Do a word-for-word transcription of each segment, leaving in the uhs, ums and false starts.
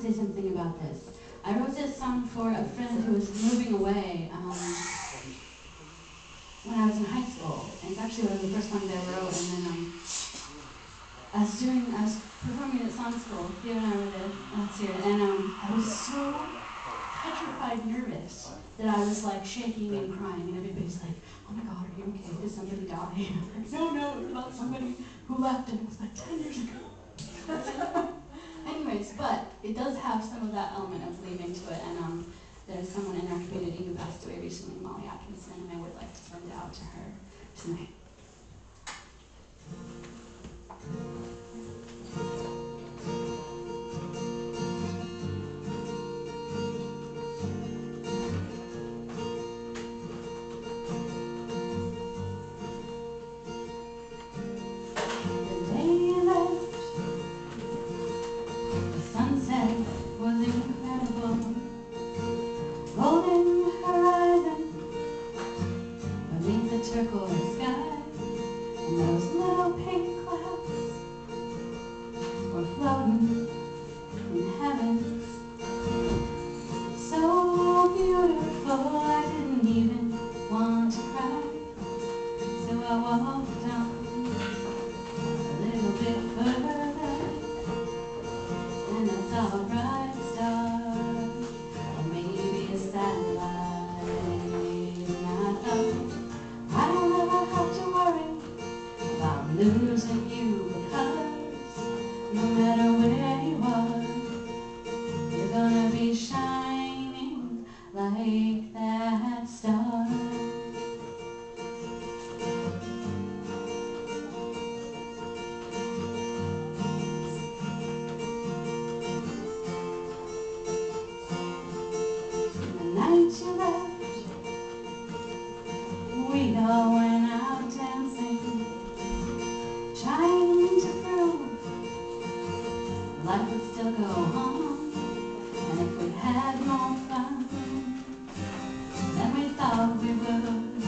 say something about this. I wrote this song for a friend who was moving away um, when I was in high school. And it's actually one of the first songs I wrote. And then um, I was doing, I was performing at song school. Theo and I were there last year, and um, I was so petrified, nervous that I was like shaking and crying, and everybody's like, "Oh my God, are you okay? Did somebody die?" I'm like, "No, no, it's about somebody who left, and it was like ten years ago." Anyways, but it does have some of that element of leaving to it, and um, there's someone in our community who passed away recently, Molly Atkinson, and I would like to send it out to her tonight. Turquoise sky, and those little pink clouds were floating in heaven. So beautiful, I didn't even want to cry. So I walked on a little bit further, and I saw a bright star, or maybe a satellite, and I thought, I don't ever have to worry about losing you, because no matter where you are, you're gonna be shining like that star. The night you left, we all went out dancing, trying to prove life would still go on, and if we had more fun than we thought we would.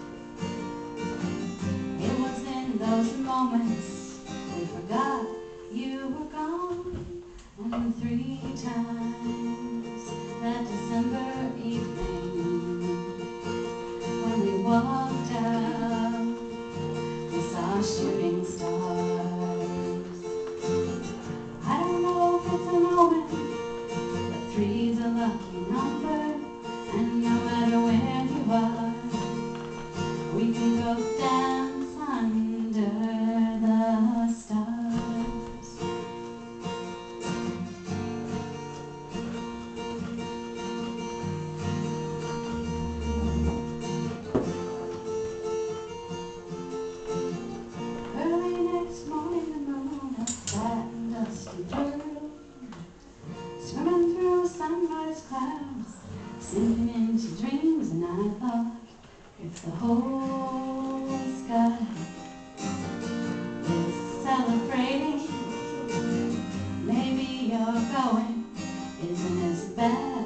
It was in those moments we forgot you were gone, and three times that December evening when we walked out, we saw shooting stars. I don't know if it's an omen, but three's a lucky number, and no matter where you are, we can go dance under the stars. Early next morning, the moon, a flat and dusty pearl, swimming through sunrise clouds, sinking into dreams, and I thought, if the whole sky is celebrating, maybe your going isn't as bad.